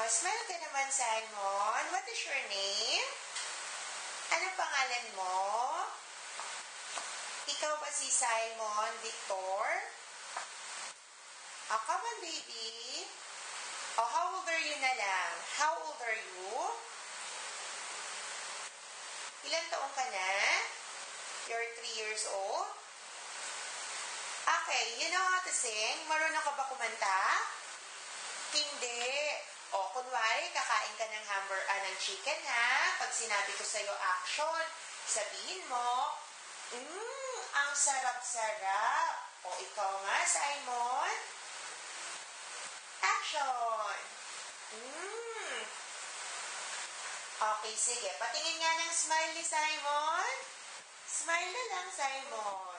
smile ka naman, Simon. What is your name? Anong pangalan mo? Ikaw ba si Simon Victor? Oh, come on, baby. Oh, how old are you na lang? How old are you? Ilan taong ka na? You're 3 years old? Okay, you know how to sing? Marunong ka ba kumanta? Hindi. O, kunwari, kakain ka ng ng chicken, ha? Pag sinabi ko sa'yo action, sabihin mo, ang sarap-sarap. O, ikaw nga, Simon. Action. Okay, sige. Patingin nga ng smile ni Simon. Smile na lang, Simon.